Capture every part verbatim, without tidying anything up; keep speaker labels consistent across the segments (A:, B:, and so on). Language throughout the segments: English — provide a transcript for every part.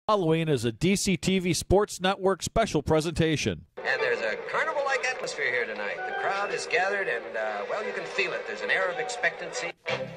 A: Following is a D C T V Sports Network special presentation.
B: And there's a carnival-like atmosphere here tonight. The crowd is gathered and, uh, well, you can feel it. There's an air of expectancy.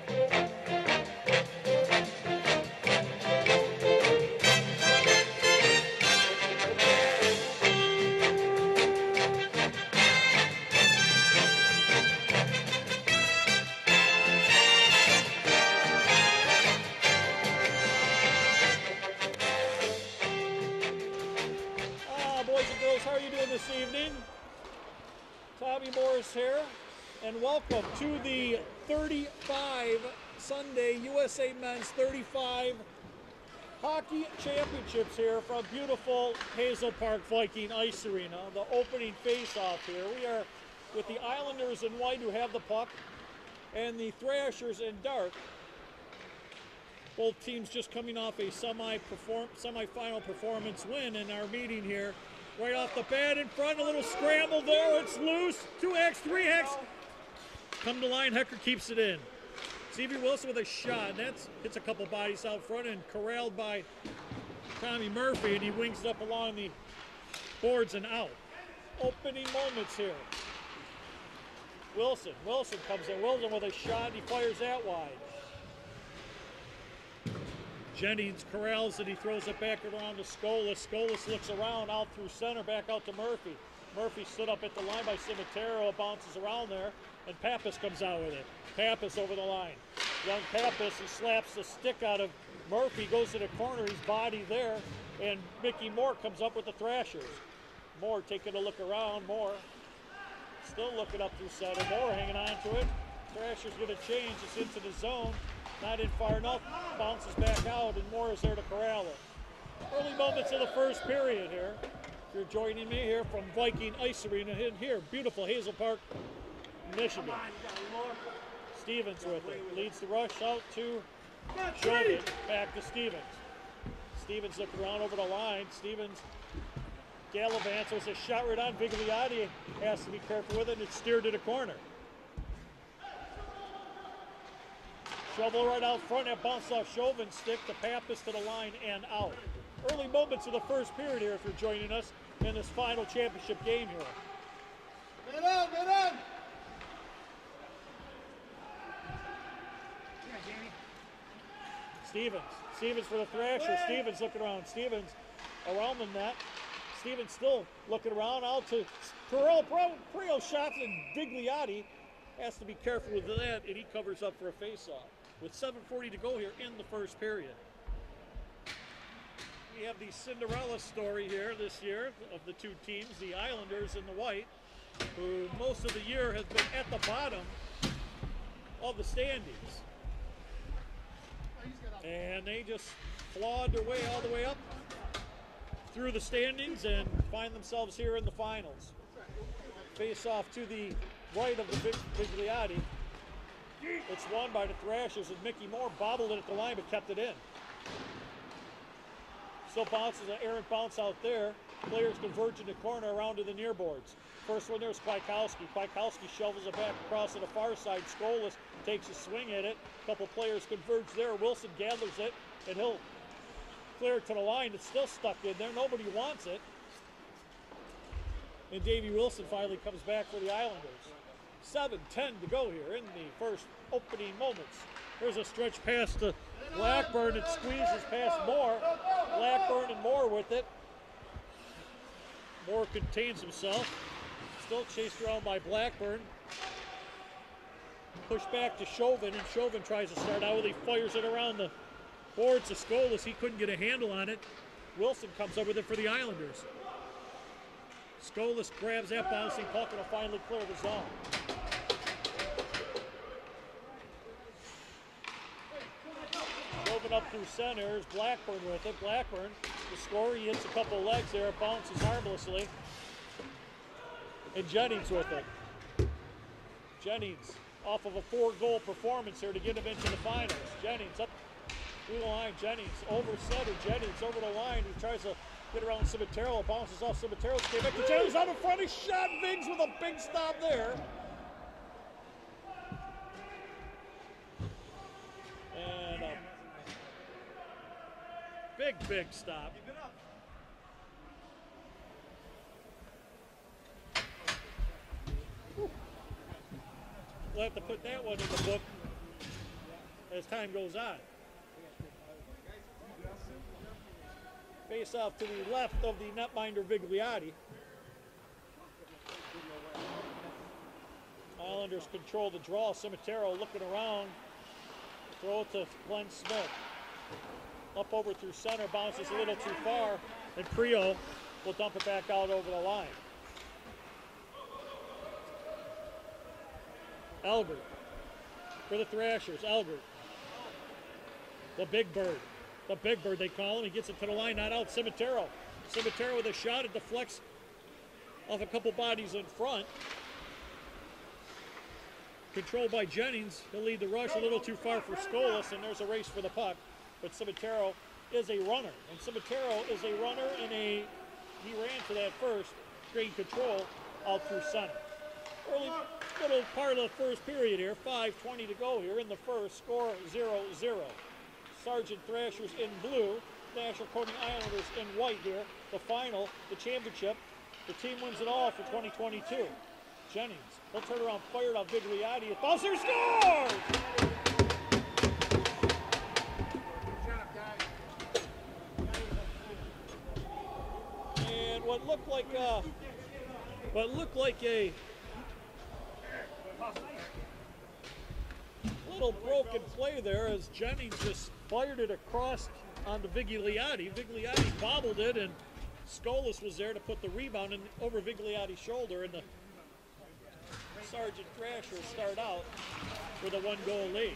C: How are you doing this evening? Tommy Morris here, and welcome to the thirty-five Sunday U S A Men's thirty-five Hockey Championships here from beautiful Hazel Park Viking Ice Arena. The opening face-off here. We are with the Islanders in white who have the puck, and the Thrashers in dark. Both teams just coming off a semi-perform semi-final performance win in our meeting here. Right off the bat in front, a little scramble there. It's loose. two X, three X. Come to line, Hecker keeps it in. Stevie Wilson with a shot. And that's hits a couple bodies out front and corralled by Tommy Murphy, and he wings it up along the boards and out. Opening moments here. Wilson. Wilson comes in. Wilson with a shot, and he fires that wide. Jennings corrals it, he throws it back around to Skolas. Skolas looks around, out through center, back out to Murphy. Murphy stood up at the line by Cimitero, bounces around there, and Pappas comes out with it. Pappas over the line. Young Pappas, he slaps the stick out of Murphy, goes to the corner, he's body there, and Mickey Moore comes up with the Thrashers. Moore taking a look around, Moore still looking up through center. Moore hanging on to it. Thrashers gonna change, it's into the zone. Not in far enough, bounces back out, and Moore is there to corral it. Early moments of the first period here. If you're joining me here from Viking Ice Arena in here, beautiful Hazel Park, Michigan. Stevens with it, leads the rush out to Chauvin, back to Stevens. Stevens looking around over the line. Stevens gallivants, there's a shot right on Vigliotti, has to be careful with it, and it's steered to the corner. Shovel right out front, that bounced off Chauvin's stick to Pappas to the line and out. Early moments of the first period here if you're joining us in this final championship game here.
D: Get on, get on!
C: Stevens. Stevens for the Thrashers. Stevens looking around. Stevens around the net. Stevens still looking around out to Perel. Perel shots, and Vigliotti has to be careful with that, and he covers up for a face-off. With seven forty to go here in the first period. We have the Cinderella story here this year of the two teams, the Islanders in the white, who most of the year has been at the bottom of the standings. And they just clawed their way all the way up through the standings and find themselves here in the finals. Face off to the right of the Vigliotti. It's won by the Thrashers, and Mickey Moore bobbled it at the line but kept it in. Still bounces an errant bounce out there. Players converge in the corner around to the near boards. First one there is Kwiatkowski. Kwiatkowski shovels it back across to the far side. Skolas takes a swing at it. A couple players converge there. Wilson gathers it, and he'll clear it to the line. It's still stuck in there. Nobody wants it. And Davey Wilson finally comes back for the Islanders. seven ten to go here in the first opening moments. There's a stretch pass to Blackburn. It squeezes past Moore. Blackburn and Moore with it. Moore contains himself. Still chased around by Blackburn. Pushed back to Chauvin, and Chauvin tries to start out with it. He fires it around the boards to Skolas. He couldn't get a handle on it. Wilson comes up with it for the Islanders. Skolas grabs that bouncing puck and will finally clear the zone. Chauvin up through center. Here's Blackburn with it. Blackburn, the scorer, he hits a couple legs there. It bounces harmlessly. And Jennings with it. Jennings off of a four-goal performance here to get him into the finals. Jennings up through the line. Jennings over center. Jennings over the line. He tries to get around Cimitero, bounces off Cimitero, came back to Jennings out in front, he shot Viggs with a big stop there. And um, Big, big stop. We'll have to put that one in the book as time goes on. Face off to the left of the netminder Vigliotti. Islanders control the draw. Cimitero looking around. Throw it to Glenn Smith. Up over through center, bounces a little too far, and Creo will dump it back out over the line. Elgert for the Thrashers. Elgert, the big bird. The big bird, they call him. He gets it to the line, not out. Cimitero. Cimitero with a shot. It deflects off a couple bodies in front. Controlled by Jennings. He'll lead the rush a little too far for Skolas, and there's a race for the puck. But Cimitero is a runner. And Cimitero is a runner and a, he ran to that first, gained control out through center. Early little part of the first period here, five twenty to go here in the first, score zero zero. Sergeant Thrashers in blue, National Coating Islanders in white here. The final, the championship, the team wins it all for twenty twenty-two. Jennings, he'll turn around, fired on Vigliotti. Bouncer scores! And what looked like uh, what looked like a little broken play there as Jennings just fired it across onto Vigliotti. Vigliotti bobbled it, and Skolas was there to put the rebound in over Vigliotti's shoulder, and the Sergeant Thrashers start out with a one-goal lead.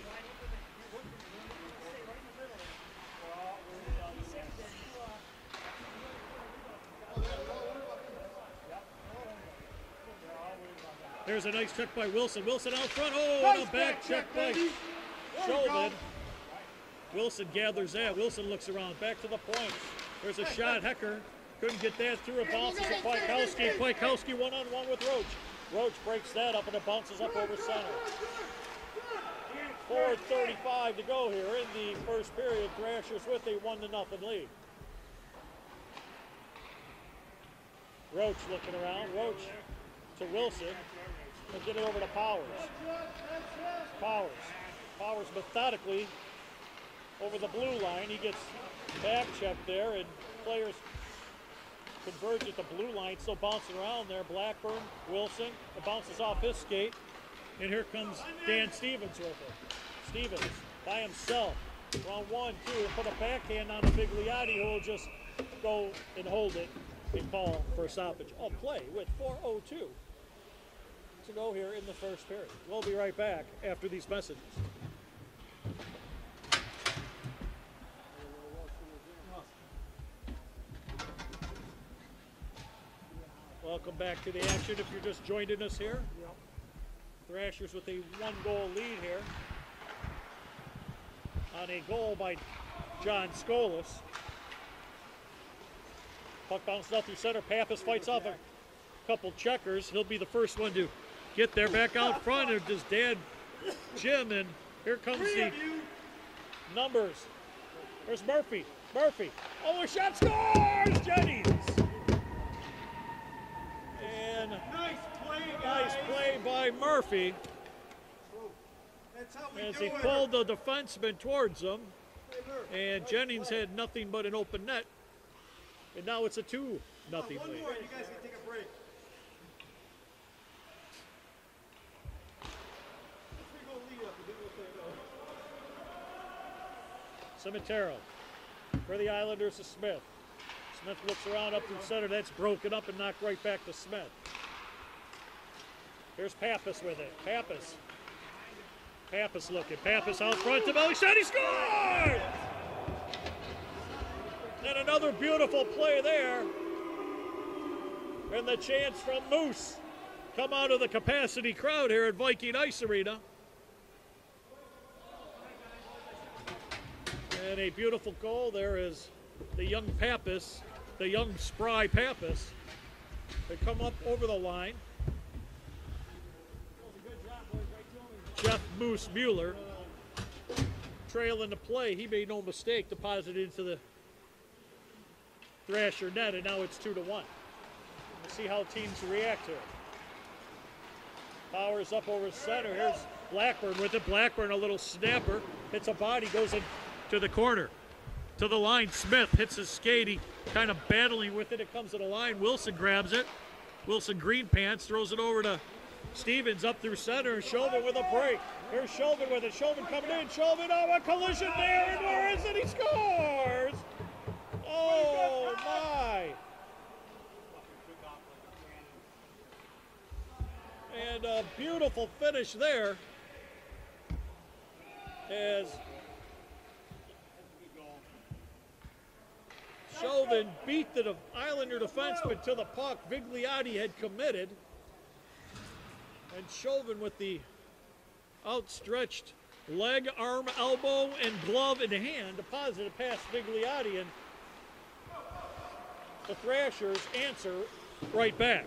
C: There's a nice check by Wilson. Wilson out front. Oh, and a back check by Chauvin. Wilson gathers that. Wilson looks around. Back to the point. There's a shot. Hecker couldn't get that through. It bounces to Kwiatkowski. Kwiatkowski one-on-one with Roach. Roach breaks that up, and it bounces up over center. four thirty-five to go here in the first period. Thrashers with a one to nothing lead. Roach looking around. Roach to Wilson. And get it over to Powers. Powers. Powers methodically over the blue line. He gets back checked there, and players converge at the blue line, still bouncing around there. Blackburn, Wilson, it bounces off his skate, and here comes Dan Stevens with it. Stevens by himself, round one, two, and put a backhand on the Vigliotti, who will just go and hold it and call for a stoppage of play with four oh two to go here in the first period. We'll be right back after these messages. Welcome back to the action if you're just joining us here. Yep. Thrashers with a one-goal lead here on a goal by John Skolas. Puck bounced out through center. Pappas fights off a couple checkers. He'll be the first one to get there. Back out front of his dad, Jim, and here comes the numbers. There's Murphy. Murphy. Oh, a shot scores! Jennings. And
D: Nice play, guys.
C: nice play by Murphy
D: That's how we
C: as
D: do
C: he
D: it.
C: pulled the defenseman towards him. And Jennings had nothing but an open net. And now it's a two nothing
D: One
C: lead.
D: more, you guys can take a break. Let's go lead up and then we'll take it over.
C: Cimitero for the Islanders to Smith. Smith looks around up through center. That's broken up and knocked right back to Smith. Here's Pappas with it. Pappas. Pappas looking. Pappas out front to belly shot. He scored! And another beautiful play there. And the chance from Moose come out of the capacity crowd here at Viking Ice Arena. And a beautiful goal there is the young Pappas, the young spry Pappas. They come up over the line. Jeff Moose Mueller trailing the play. He made no mistake, deposited into the Thrasher net, and now it's two to one. We'll see how teams react to it. Powers up over center. Here's Blackburn with it. Blackburn, a little snapper, hits a body, goes into the corner. To the line, Smith hits his skate. He kind of battling with it. It comes to the line. Wilson grabs it. Wilson green pants, throws it over to Stevens up through center. Chauvin with a break. Here's Chauvin with it. Chauvin coming in. Chauvin, oh, a collision there. And where is it? He scores! Oh, my. And a beautiful finish there as Chauvin beat the Islander defenseman to the puck Vigliotti had committed. And Chauvin with the outstretched leg, arm, elbow, and glove in hand deposited past Vigliotti, and the Thrashers answer right back.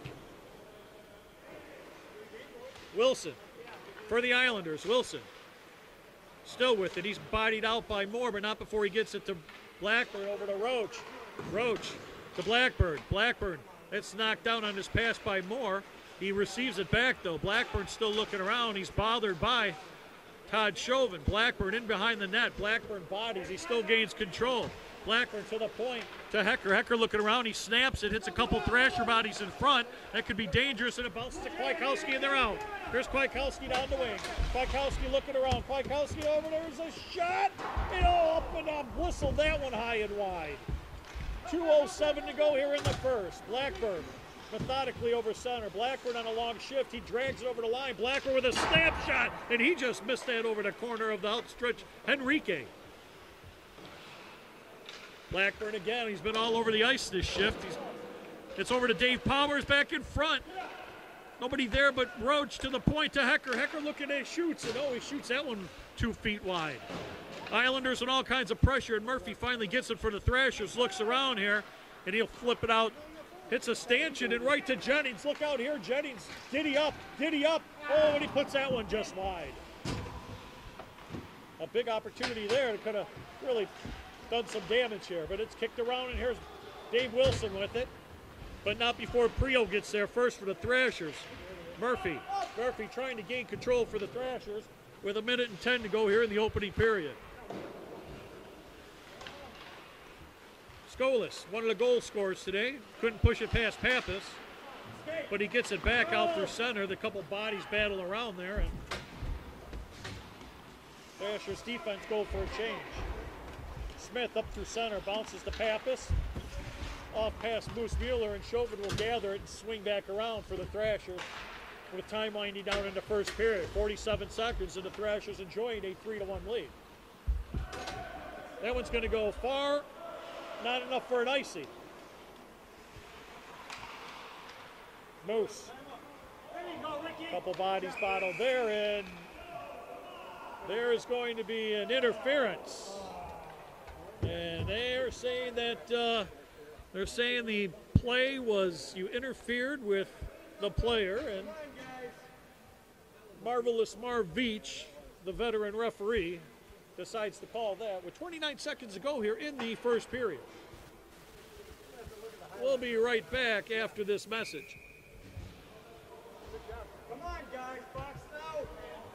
C: Wilson for the Islanders. Wilson still with it. He's bodied out by Moore, but not before he gets it to Blackburn over to Roach. Roach to Blackburn. Blackburn, it's knocked down on his pass by Moore. He receives it back, though. Blackburn still looking around. He's bothered by Todd Chauvin. Blackburn in behind the net. Blackburn bodies. He still gains control. Blackburn to the point to Hecker. Hecker looking around. He snaps it, hits a couple Thrasher bodies in front. That could be dangerous, and it bounces to Kwiatkowski, and they're out. Here's Kwiatkowski down the wing. Kwiatkowski looking around. Kwiatkowski over there is a shot. You know, up and up. Whistled that one high and wide. two oh seven to go here in the first. Blackburn methodically over center. Blackburn on a long shift. He drags it over the line. Blackburn with a snap shot, and he just missed that over the corner of the outstretched Henrique. Blackburn again. He's been all over the ice this shift. He's, it's over to Dave Powers back in front. Nobody there but Roach to the point to Hecker. Hecker looking at shoots, and oh, he shoots that one two feet wide. Islanders in all kinds of pressure, and Murphy finally gets it for the Thrashers. Looks around here, and he'll flip it out. Hits a stanchion and right to Jennings. Look out here, Jennings. Giddy up, giddy up. Oh, and he puts that one just wide. A big opportunity there to kind of really done some damage here, but it's kicked around, and here's Dave Wilson with it, but not before Prio gets there first for the Thrashers. Murphy, Murphy trying to gain control for the Thrashers with a minute and ten to go here in the opening period. Skolas, one of the goal scorers today, couldn't push it past Pappas, but he gets it back out through center. The couple bodies battle around there, and Thrashers defense go for a change. Smith up through center, bounces to Pappas. Off past Moose Mueller, and Chauvin will gather it and swing back around for the Thrashers with time winding down in the first period. forty-seven seconds, and the Thrashers enjoying a three to one lead. That one's going to go far, not enough for an icy. Moose. Couple bodies bottled there, and there is going to be an interference. And they're saying that uh, they're saying the play was you interfered with the player, and Marvelous Marv Veach, the veteran referee, decides to call that with twenty-nine seconds to go here in the first period. We'll be right back after this message.
D: Come on, guys, box out.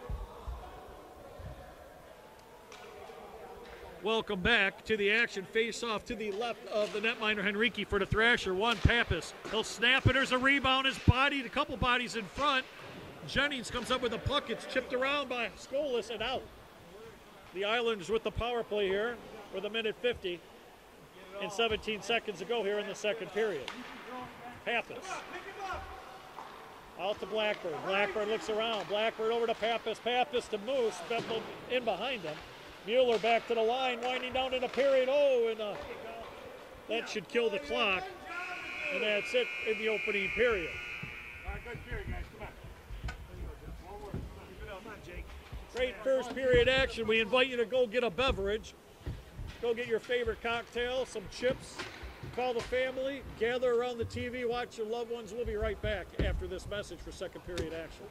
C: Welcome back to the action. Face off to the left of the netminder Henrique for the Thrasher. One Pappas. He'll snap it. There's a rebound. His body, a couple bodies in front. Jennings comes up with a puck. It's chipped around by Skolas and out. The Islanders with the power play here with a minute fifty and seventeen seconds to go here in the second period. Pappas. Out to Blackburn. Blackburn looks around. Blackburn over to Pappas. Pappas to Moose. Bethel in behind him. Mueller back to the line, winding down in the period. Oh, and uh, that should kill the clock. And that's it in the opening period.
D: All right, good period, guys. Come on. One more. Come on. Keep it up. Come on, Jake.
C: Great first period action. We invite you to go get a beverage. Go get your favorite cocktail, some chips. Call the family, gather around the T V, watch your loved ones. We'll be right back after this message for second period action.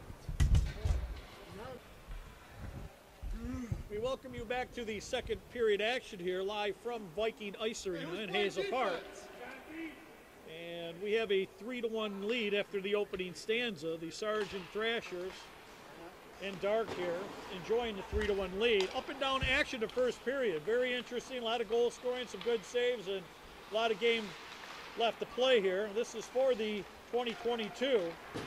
C: We welcome you back to the second period action here, live from Viking Ice Arena in Hazel Park. And we have a three to one lead after the opening stanza. The Sergeant Thrashers in dark here, enjoying the three to one lead. Up and down action the first period. Very interesting, a lot of goal scoring, some good saves, and a lot of game left to play here. This is for the twenty twenty-two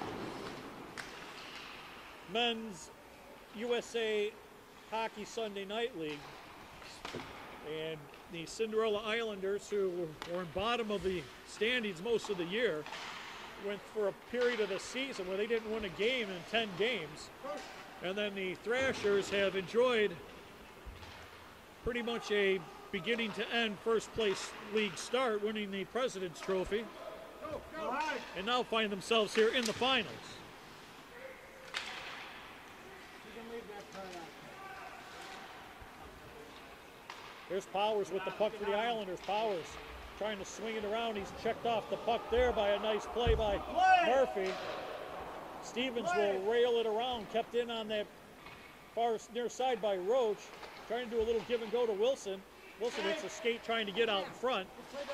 C: Men's U S A Hockey Sunday Night League. And the Cinderella Islanders, who were in bottom of the standings most of the year, went for a period of the season where they didn't win a game in ten games. And then the Thrashers have enjoyed pretty much a beginning to end first place league start, winning the President's Trophy, and now find themselves here in the finals. There's Powers with the puck for the Islanders. Powers trying to swing it around. He's checked off the puck there by a nice play by Murphy. Stevens will rail it around, kept in on that far near side by Roach, trying to do a little give and go to Wilson. Wilson hits a skate trying to get out in front.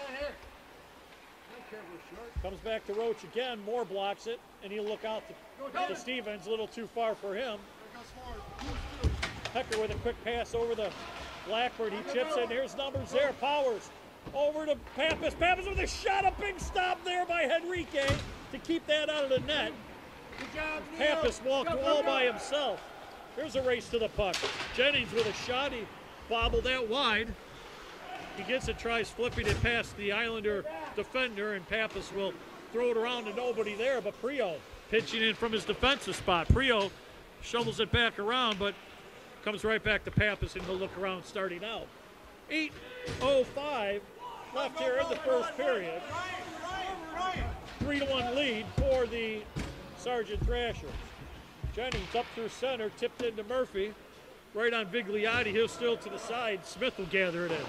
C: Comes back to Roach again, Moore blocks it, and he'll look out to, to Stevens, a little too far for him. Hecker with a quick pass over the Blackbird, he chips in, here's numbers there, Powers over to Pappas. Pappas with a shot, a big stop there by Henrique to keep that out of the net. Pappas walked all by himself. Here's a race to the puck. Jennings with a shot, he bobbled that wide. He gets it, tries flipping it past the Islander defender, and Pappas will throw it around to nobody there, but Prio pitching in from his defensive spot. Prio shovels it back around, but comes right back to Pappas, and he'll look around starting out. eight oh five left here in the first period. three to one lead for the Sergeant Thrashers. Jennings up through center, tipped into Murphy. Right on Vigliotti, he'll still to the side. Smith will gather it in.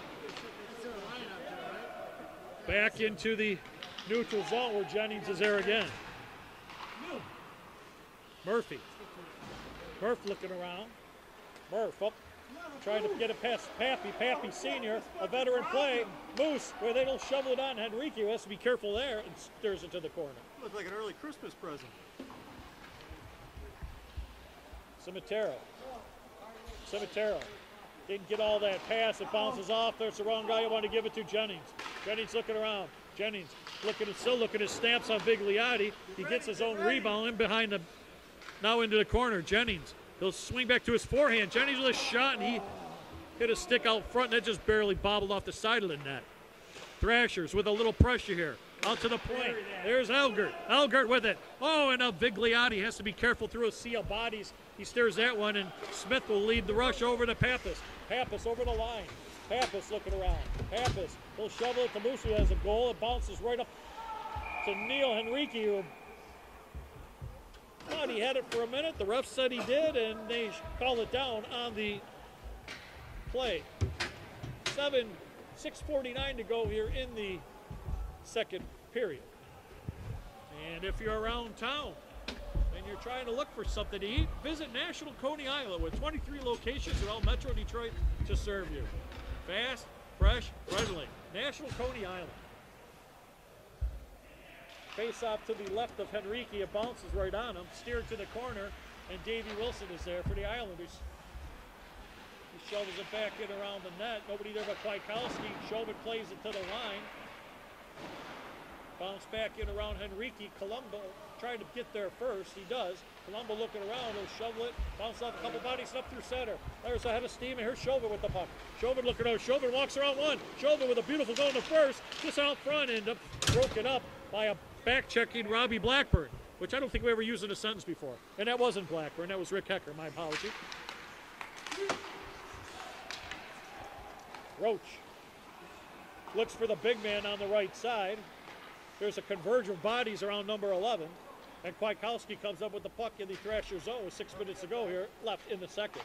C: Back into the neutral zone where Jennings is there again. Murphy. Murph looking around. Murph up, trying to get it past Pappy. Pappy Senior, a veteran play. Moose, where they'll shovel it on Henrique, who has to be careful there, and stirs it to the corner.
E: Looks like an early Christmas present.
C: Cimitero. Cimitero. Didn't get all that pass. It bounces off. There's the wrong guy you want to give it to, Jennings. Jennings looking around. Jennings looking at, still looking at his stamps on Vigliotti. He gets his own rebound in behind the, now into the corner. Jennings. He'll swing back to his forehand. Jennings with a shot, and he hit a stick out front, and that just barely bobbled off the side of the net. Thrashers with a little pressure here. Out to the point. There's Elgert. Elgert with it. Oh, and now Vigliotti has to be careful through a sea of bodies. He steers that one, and Smith will lead the rush over to Pappas. Pappas over the line. Pappas looking around. Pappas, he'll shovel it to Moose, who has a goal. It bounces right up to Neil Henrique, who thought he had it for a minute. The ref said he did, and they call it down on the play. Seven, six forty-nine to go here in the second period. And if you're around town and you're trying to look for something to eat, visit National Coney Island with twenty-three locations around Metro Detroit to serve you. Fast, fresh, friendly. National Coney Island. Face off to the left of Henrique. It bounces right on him. Steered to the corner, and Davey Wilson is there for the Islanders. He shovels it back in around the net. Nobody there but Kwiatkowski. Chauvin plays it to the line. Bounce back in around Henrique. Colombo trying to get there first. He does. Colombo looking around. He'll shovel it. Bounce off a couple bodies up through center. There's a head of steam, and here's Chauvin with the puck. Chauvin looking out. Chauvin walks around one. Chauvin with a beautiful goal in the first. Just out front, and up, broken up by a back-checking Robbie Blackburn, which I don't think we ever used in a sentence before. And that wasn't Blackburn. That was Rick Hecker. My apology. Roach looks for the big man on the right side. There's a converge of bodies around number eleven. And Kwiatkowski comes up with the puck in the Thrasher zone with six minutes to go here, left in the second.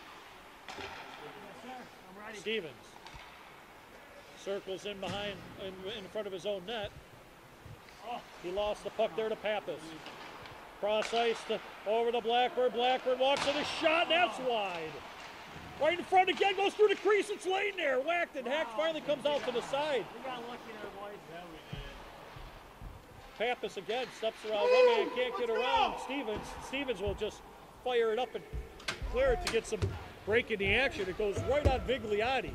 C: Stevens circles in behind, in, in front of his own net. He lost the puck there to Pappas. Cross ice to, over to Blackburn. Blackburn walks in a shot, and that's wide. Right in front again, goes through the crease. It's laying there. Whacked, and Hack finally comes out to the side.
D: We got lucky there, boys. Yeah, we did.
C: Pappas again steps around one man, can't get around Stevens. Stevens will just fire it up and clear it to get some break in the action. It goes right on Vigliotti.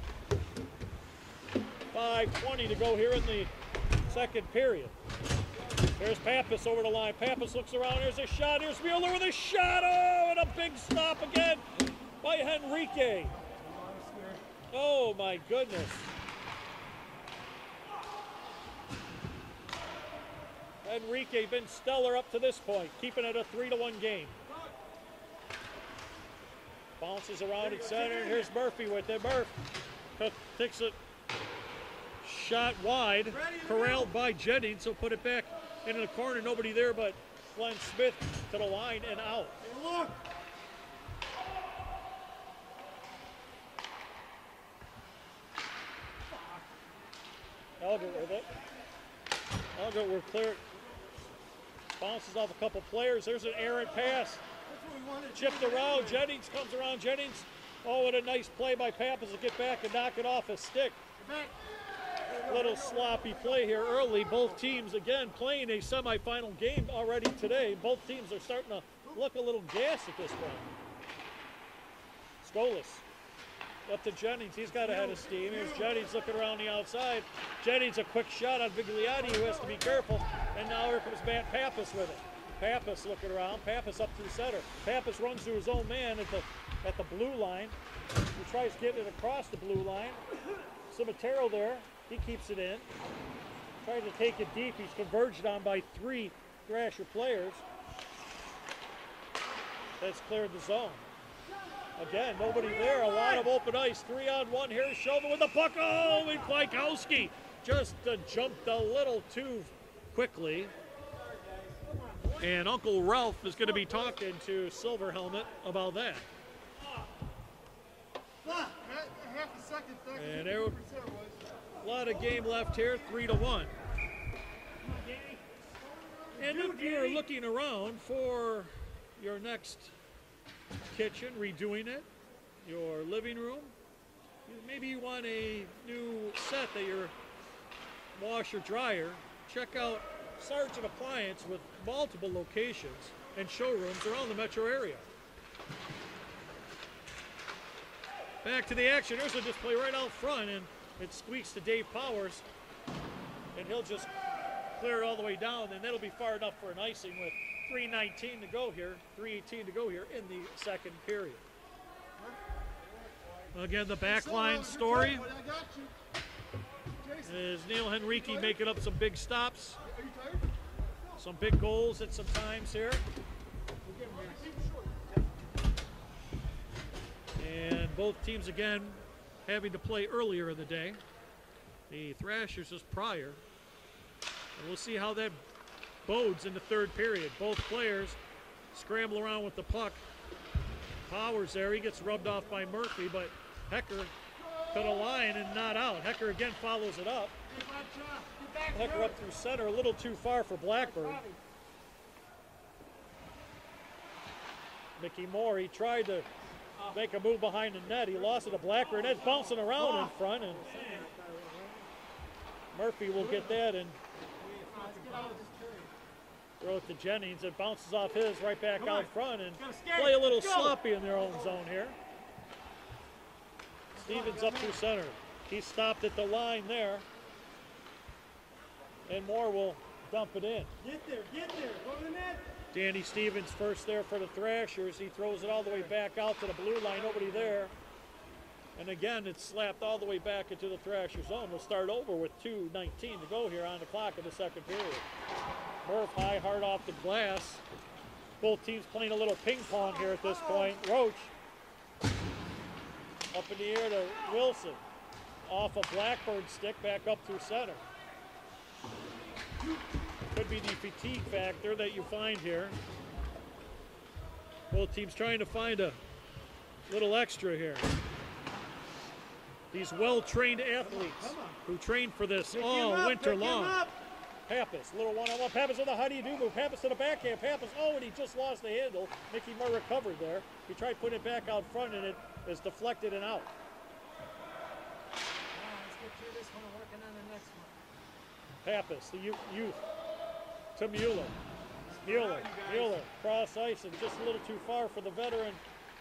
C: five twenty to go here in the second period. Here's Pappas over the line. Pappas looks around. Here's a shot. Here's Mueller with a shot. Oh, and a big stop again by Henrique. Oh, my goodness. Henrique been stellar up to this point, keeping it a three to one game. Bounces around at center. Here's Murphy with it. Murph takes it shot wide, corralled by Jennings. He'll put it back into the corner. Nobody there but Glenn Smith to the line and out. Elgert with it. Elgert will clear it. Bounces off a couple players. There's an errant pass. Chipped around. Jennings comes around. Jennings. Oh, what a nice play by Pappas to get back and knock it off a stick. Little sloppy play here early. Both teams, again, playing a semifinal game already today. Both teams are starting to look a little gassed at this point. Skolas up to Jennings. He's got a head of steam. Here's Jennings looking around the outside. Jennings a quick shot on Vigliotti, who has to be careful. And now here comes Matt Pappas with it. Pappas looking around. Pappas up to the center. Pappas runs to his own man at the at the blue line. He tries getting it across the blue line. Cimitero there. He keeps it in. Tries to take it deep. He's converged on by three Thrasher players. That's cleared the zone. Again, nobody there. A lot of open ice. Three on one. Here's Chauvin with the puck. Oh, and Kwiatkowski just uh, jumped a little too quickly. And Uncle Ralph is going to be talking to Silver Helmet about that. And there, a lot of game left here, three to one. And if you're looking around for your next kitchen, redoing it, your living room, maybe you want a new set that your washer dryer, check out Sargent Appliance with multiple locations and showrooms around the metro area. Back to the action. There's a display right out front, and it squeaks to Dave Powers, and he'll just clear it all the way down, and that'll be far enough for an icing with three nineteen to go here, three eighteen to go here in the second period. Again, the backline story is Neil Henrique making up some big stops, some big goals at some times here. And both teams, again, having to play earlier in the day. The Thrashers is prior. And we'll see how that bodes in the third period. Both players scramble around with the puck. Powers there, he gets rubbed off by Murphy, but Hecker to the line and not out. Hecker again follows it up. Hecker up through center, a little too far for Blackburn. Mickey Moore, he tried to make a move behind the net. He lost it to Blackburn. It's bouncing around in front, and Murphy will get that and throw it to Jennings. It bounces off his right back out front and play a little sloppy in their own zone here. Stevens up through center. He stopped at the line there. And Moore will dump it in.
D: Get there, get there, go to the net.
C: Danny Stevens first there for the Thrashers. He throws it all the way back out to the blue line, nobody there. And again, it's slapped all the way back into the Thrasher zone. We'll start over with two nineteen to go here on the clock in the second period. Murph high, hard off the glass. Both teams playing a little ping pong here at this point. Roach up in the air to Wilson. Off a Blackburn stick, back up through center. Could be the fatigue factor that you find here. Both teams trying to find a little extra here. These well-trained athletes who train for this all winter long. Pappas, little one-on-one. Pappas with a how-do-you-do move. Pappas to the backhand. Pappas, oh, and he just lost the handle. Mickey Moore recovered there. He tried putting it back out front, and it is deflected and out. Pappas, the youth. to Mueller. Mueller, Mueller, cross ice and just a little too far for the veteran.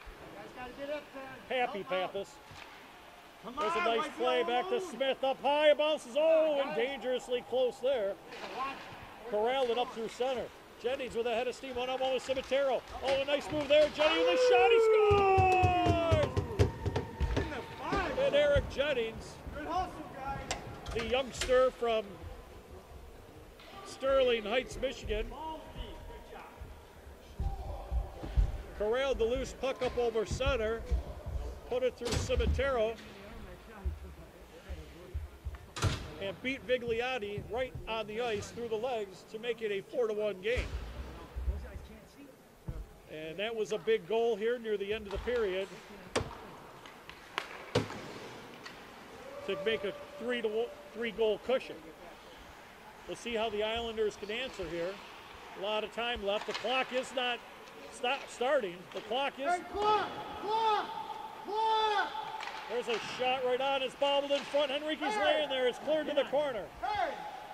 C: Happy Pappas. There's a nice play back to Smith, up high, bounces, oh, and dangerously close there. Corralled it up through center. Jennings with a head of steam, one-on-one with Cimitero. Oh, a nice move there, Jennings with a shot, he scores! And Eric Jennings, the youngster from Sterling Heights, Michigan, corralled the loose puck up over center, put it through Cimitero, and beat Vigliotti right on the ice through the legs to make it a four to one game. And that was a big goal here near the end of the period to make a three to one, three goal cushion. We'll see how the Islanders can answer here. A lot of time left. The clock is not stop starting. The clock is.
F: Hey, clock! Clock! Clock!
C: There's a shot right on. It's bobbled in front. Henrique's
F: Hey!
C: laying there. It's cleared to the corner.
F: Hey!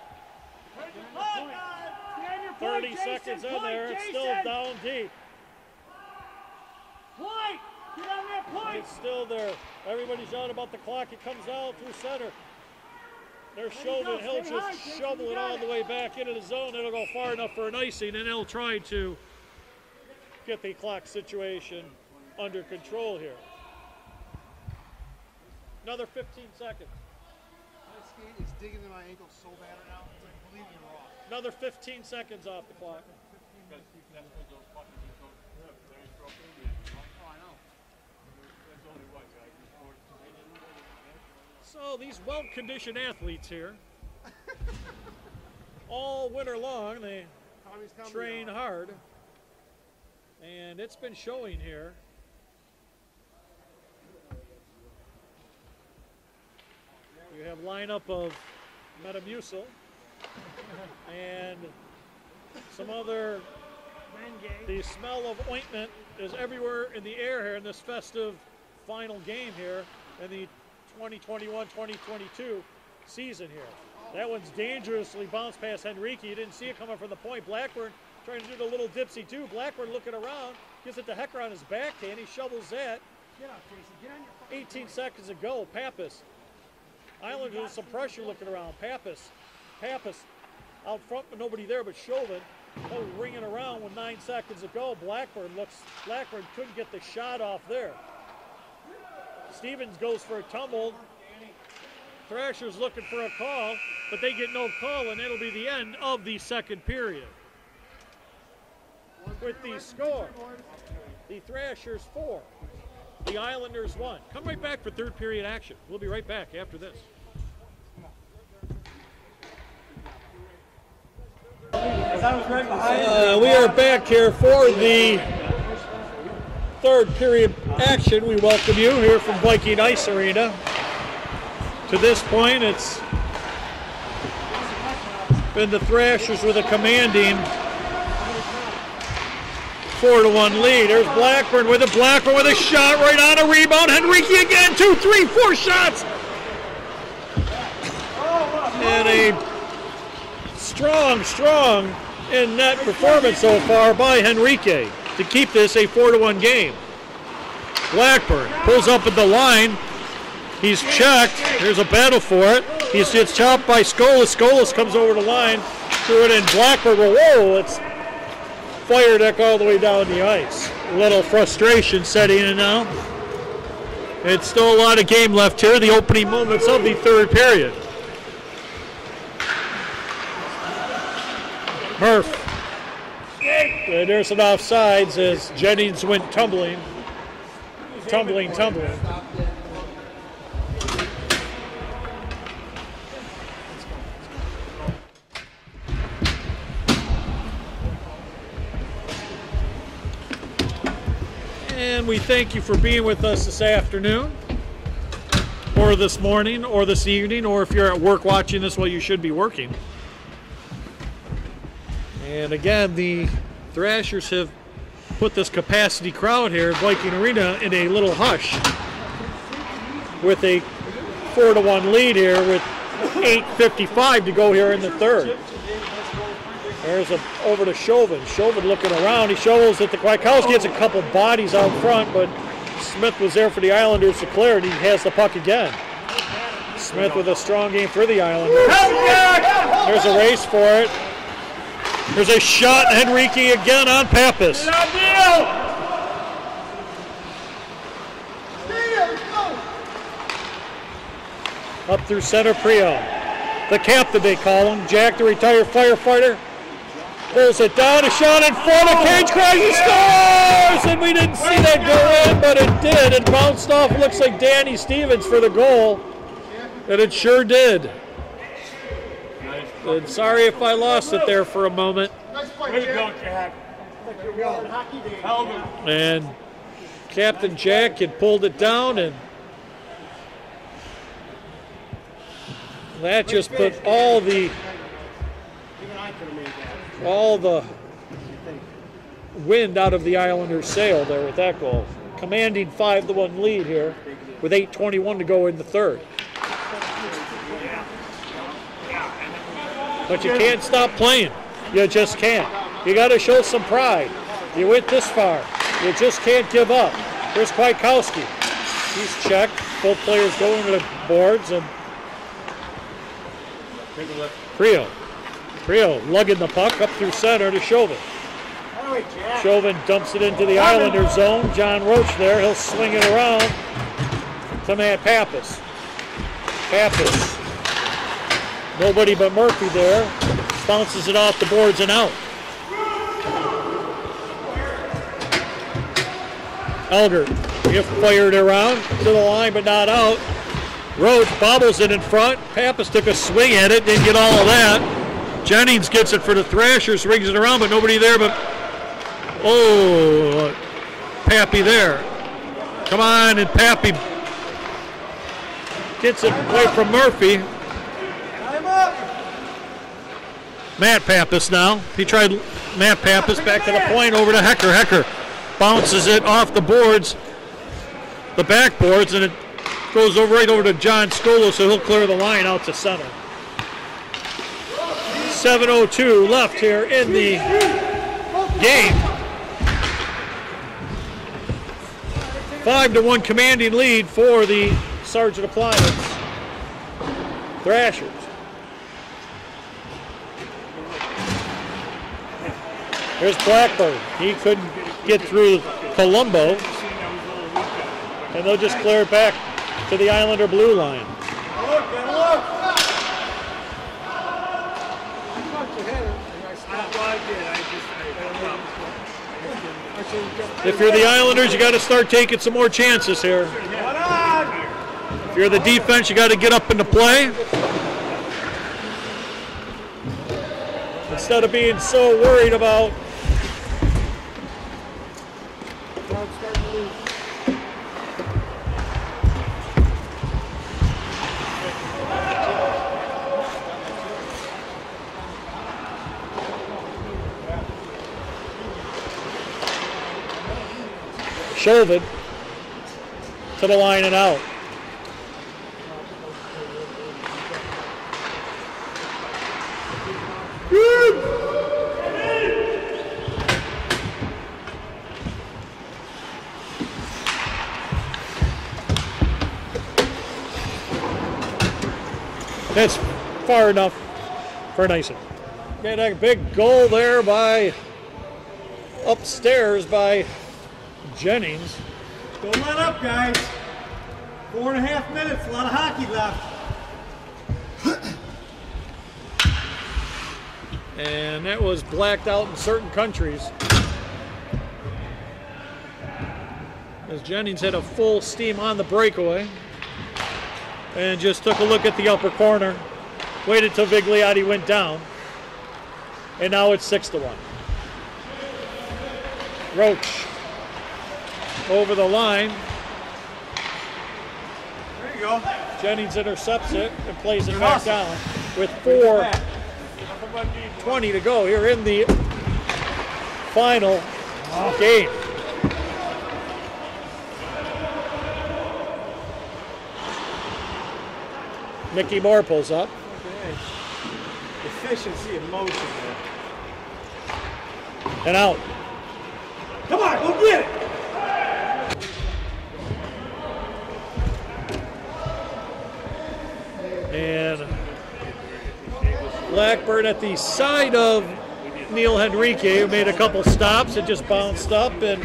C: thirty seconds in there. It's still down deep.
F: Point! Get on that point!
C: It's still there. Everybody's out about the clock. It comes out through center. They're shoving. He'll just shovel it all the way back into the zone. It'll go far enough for an icing, and they'll try to get the clock situation under control here. Another fifteen seconds.
F: My skate is digging in my ankle so bad right now. It's like bleeding raw.
C: Another fifteen seconds off the clock.
F: Oh, I know.
C: So these well-conditioned athletes here, all winter long, they
F: Tommy's coming
C: train
F: now.
C: hard, and it's been showing here. You have lineup of Metamucil and some other. The smell of ointment is everywhere in the air here in this festive final game here in the twenty twenty-one twenty twenty-two season here. That one's dangerously bounced past Henrique. You didn't see it coming from the point. Blackburn trying to do the little dipsy too. Blackburn looking around, gives it to Hecker on his backhand. He shovels that.
F: Get up, Jason. Get on your fucking
C: eighteen seconds ago, Pappas. Islanders with some pressure looking around. Pappas, Pappas out front, but nobody there but Chauvin. Oh, ringing around with nine seconds to go. Blackburn looks, Blackburn couldn't get the shot off there. Stevens goes for a tumble. Thrasher's looking for a call, but they get no call, and it'll be the end of the second period. With the score, the Thrashers four, the Islanders one. Come right back for third period action. We'll be right back after this. Uh, we are back here for the third period action. We welcome you here from Viking Ice Arena. To this point, it's been the Thrashers with a commanding four to one lead. There's Blackburn with a Blackburn with a shot right on a rebound. Henrique again, two, three, four shots. And a strong, strong in net performance so far by Henrique to keep this a four to one game. Blackburn pulls up at the line. He's checked. There's a battle for it. He gets chopped by Skolas. Skolas comes over the line, threw it in. Blackburn. Whoa! It's fire deck all the way down the ice. A little frustration setting in now. It's still a lot of game left here. The opening moments of the third period. Murph. And there's an offsides as Jennings went tumbling. Tumbling, tumbling. And we thank you for being with us this afternoon, or this morning, or this evening, or if you're at work watching this, well, you should be working. And again, the Thrashers have put this capacity crowd here at Viking Arena in a little hush with a four to one lead here with eight fifty-five to go here in the third. There's a over to Chauvin. Chauvin looking around. He shovels it to Kwiatkowski. Gets a couple bodies out front, but Smith was there for the Islanders to clear, and he has the puck again. Smith with a strong game for the Islanders. There's a race for it. There's a shot, Henrique again on Pappas. Up through center, Prio. The captain, they call him. Jack, the retired firefighter, pulls it down. A shot in front of cage crash. He scores! And we didn't see that go in, but it did. It bounced off. Looks like Danny Stevens for the goal. And it sure did. And sorry if I lost it there for a moment.
D: Way to go, Jack.
C: And Captain Jack had pulled it down, and that just put all the all the wind out of the Islanders' sail there with that goal. Commanding five to one lead here with eight twenty-one to go in the third. But you can't stop playing. You just can't. You got to show some pride. You went this far. You just can't give up. Here's Kwiatkowski. He's checked. Both players going to the boards, and Prio. Prio lugging the puck up through center to Chauvin. Chauvin dumps it into the Islander zone. John Roach there. He'll swing it around to Matt Pappas. Pappas. Nobody but Murphy there. Bounces it off the boards and out. Elgert, he fired around to the line but not out. Roach bobbles it in front. Pappas took a swing at it, didn't get all of that. Jennings gets it for the Thrashers, rings it around, but nobody there but, oh, Pappy there. Come on, and Pappy gets it away from Murphy. Matt Pappas now. He tried Matt Pappas back to the point over to Hecker. Hecker bounces it off the boards, the backboards, and it goes over right over to John Scola, so he'll clear the line out to center. seven oh two left here in the game. Five to one commanding lead for the Sergeant Appliance Thrashers. There's Blackburn. He couldn't get through Colombo, and they'll just clear it back to the Islander blue line. If you're the Islanders, you got to start taking some more chances here. If you're the defense, you got to get up into play. Instead of being so worried about Chauvin to the line and out. That's far enough for Nyson. Got a big goal there by upstairs by Jennings.
E: Don't let up, guys. Four and a half minutes, a lot of hockey left.
C: And that was blacked out in certain countries, as Jennings had a full steam on the breakaway and just took a look at the upper corner, waited till Vigliotti went down, and now it's six to one. Roach over the line.
E: There you go.
C: Jennings intercepts it and plays it back down with four twenty to go here in the final game. Mickey Moore pulls up.
E: Efficiency and motion there.
C: and out.
E: Come on, go get it.
C: And Blackburn at the side of Neil Henrique, who made a couple stops and just bounced up, and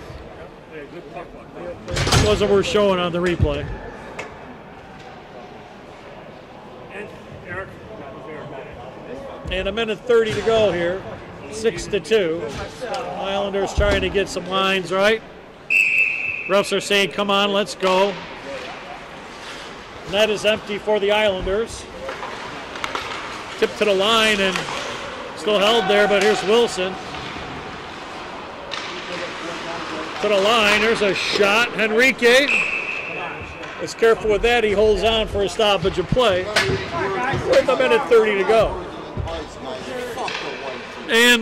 C: wasn't worth showing on the replay. And a minute thirty to go here, six to two. Islanders trying to get some lines right. Refs are saying, come on, let's go. Net is empty for the Islanders. Tip to the line and still held there, but here's Wilson. To the line, there's a shot. Henrique is careful with that. He holds on for a stoppage of play with a minute thirty to go. And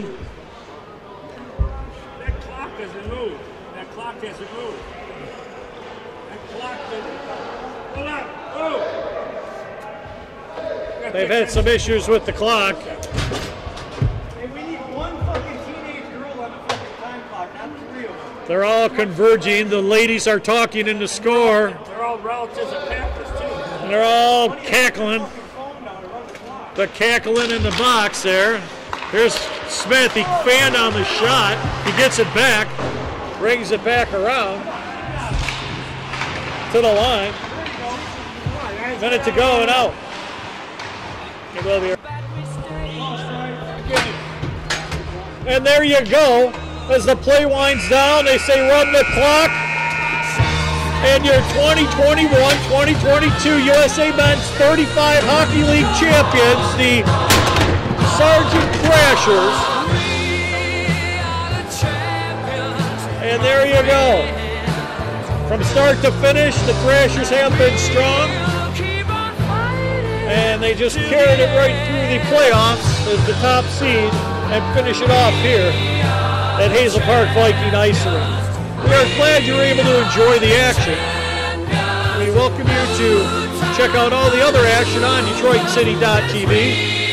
D: That clock doesn't move. That clock doesn't move. That clock doesn't. Hold on. Oh.
C: they've had some issues with the clock.
E: Hey, we need one fucking teenage girl on the fucking time clock, not three of them.
C: They're all converging. The ladies are talking in the score.
D: They're all relatives of Pappas, too.
C: And they're all cackling.
E: Fucking phone now to run the clock.
C: The cackling in the box there. Here's Smith. He fanned on the shot. He gets it back. Brings it back around to the line. Minute to go and out. It will be. And there you go. As the play winds down, they say run the clock. And your twenty twenty-one twenty twenty-two U S A Men's thirty-five Hockey League champions, the Sargent Thrashers. And there you go. From start to finish, the Thrashers have been strong. And they just carried it right through the playoffs as the top seed and finish it off here at Hazel Park Viking Ice Arena. We are glad you were able to enjoy the action. We welcome you to check out all the other action on Detroit City dot T V.